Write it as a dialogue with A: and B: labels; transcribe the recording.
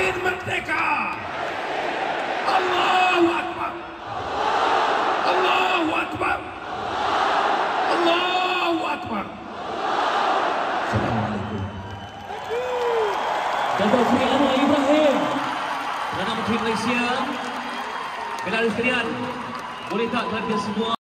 A: Palestin merdeka! Allahu Akbar! Allahu Akbar! Allahu Akbar! Assalamualaikum.
B: Datuk Seri Anwar Ibrahim, Perdana Menteri Malaysia. Bila sekalian, boleh tak kalian semua